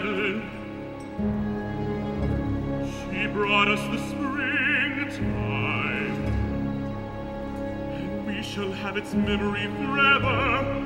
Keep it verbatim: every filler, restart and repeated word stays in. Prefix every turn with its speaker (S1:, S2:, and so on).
S1: Madeline. She brought us the springtime, and we shall have its memory forever.